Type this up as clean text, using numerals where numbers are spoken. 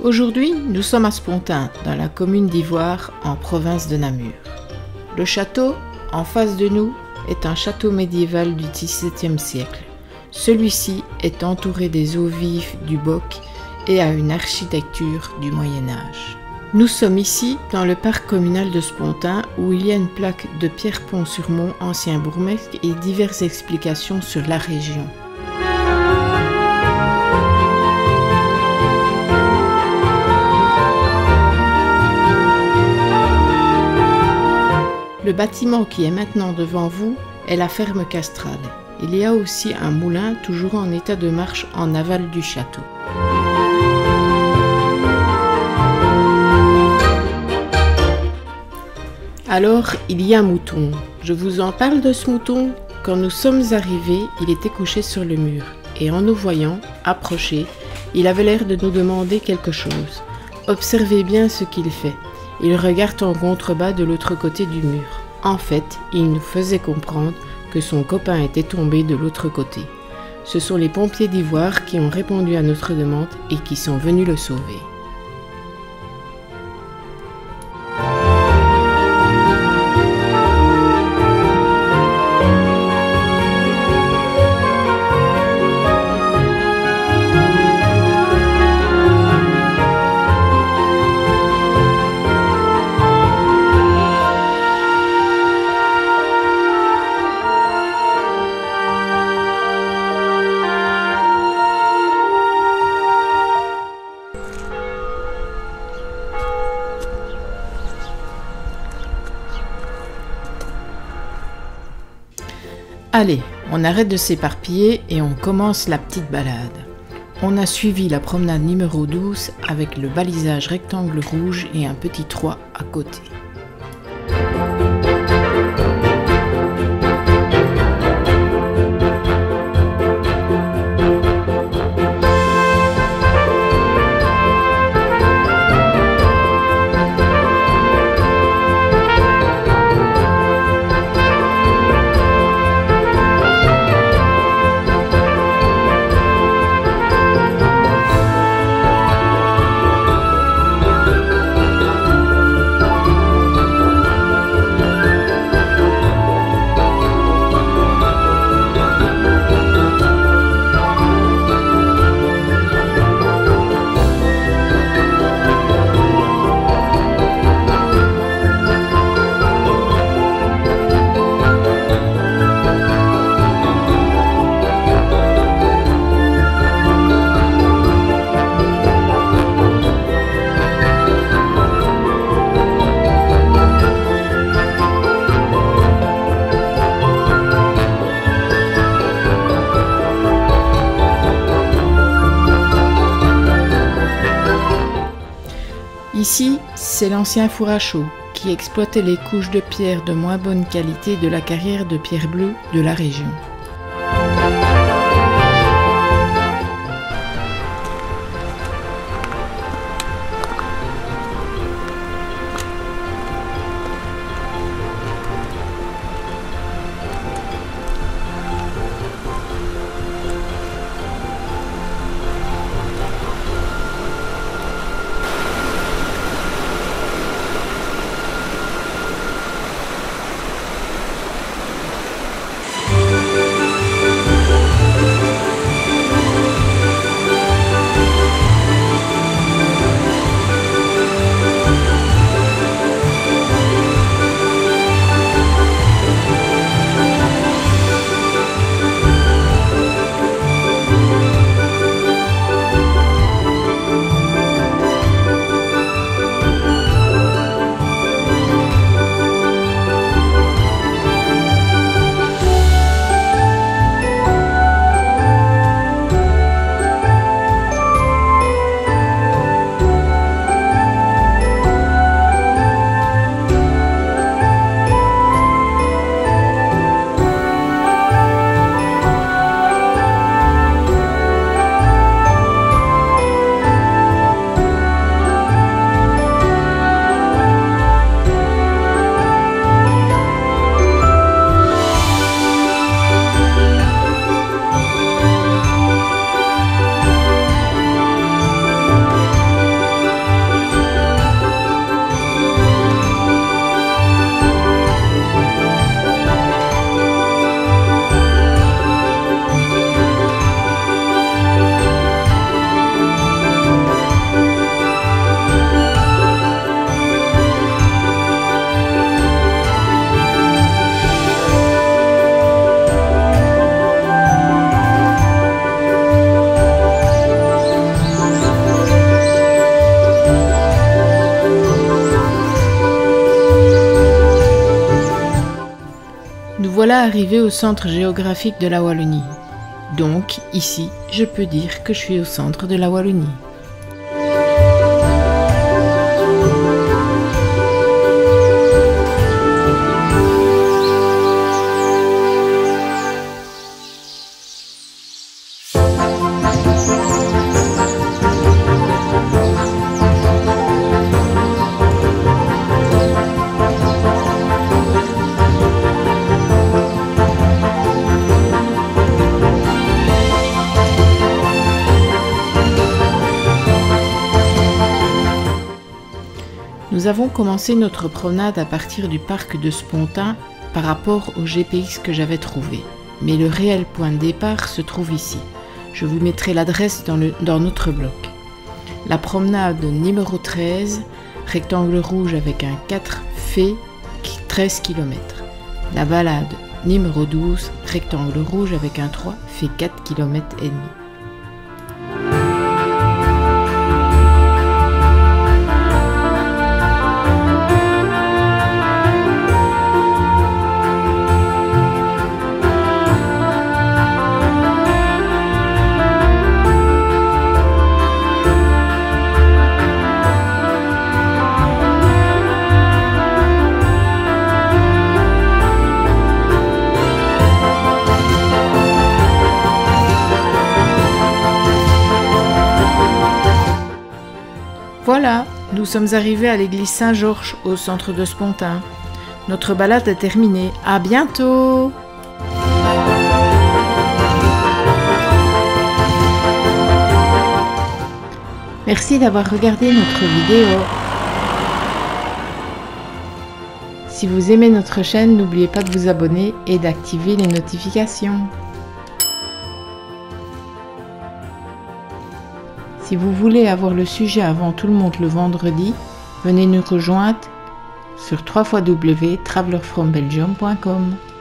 Aujourd'hui, nous sommes à Spontin, dans la commune d'Ivoire, en province de Namur. Le château, en face de nous, est un château médiéval du XVIIe siècle. Celui-ci est entouré des eaux vives du Boc et a une architecture du Moyen-Âge. Nous sommes ici dans le parc communal de Spontin où il y a une plaque de Pierre Pont-sur-Mont, ancien bourgmestre, et diverses explications sur la région. Le bâtiment qui est maintenant devant vous est la ferme castrale. Il y a aussi un moulin toujours en état de marche en aval du château. Alors, il y a un mouton. Je vous en parle de ce mouton. Quand nous sommes arrivés, il était couché sur le mur. Et en nous voyant approcher, il avait l'air de nous demander quelque chose. Observez bien ce qu'il fait. Il regarde en contrebas de l'autre côté du mur. En fait, il nous faisait comprendre que son copain était tombé de l'autre côté. Ce sont les pompiers d'Ivoire qui ont répondu à notre demande et qui sont venus le sauver. Allez, on arrête de s'éparpiller et on commence la petite balade. On a suivi la promenade numéro 12 avec le balisage rectangle rouge et un petit toit à côté. Ici, c'est l'ancien four à chaux qui exploitait les couches de pierre de moins bonne qualité de la carrière de pierre bleue de la région. voilà arrivé au centre géographique de la Wallonie. Donc, ici, je peux dire que je suis au centre de la Wallonie. Nous avons commencé notre promenade à partir du parc de Spontin par rapport au GPX que j'avais trouvé. Mais le réel point de départ se trouve ici. Je vous mettrai l'adresse dans notre bloc. La promenade numéro 13, rectangle rouge avec un 4 fait 13 km. La balade numéro 12, rectangle rouge avec un 3 fait 4 km et demi. Voilà, nous sommes arrivés à l'église Saint-Georges, au centre de Spontin. Notre balade est terminée. À bientôt! Merci d'avoir regardé notre vidéo. Si vous aimez notre chaîne, n'oubliez pas de vous abonner et d'activer les notifications. Si vous voulez avoir le sujet avant tout le monde le vendredi, venez nous rejoindre sur www.travelerfrombelgium.com.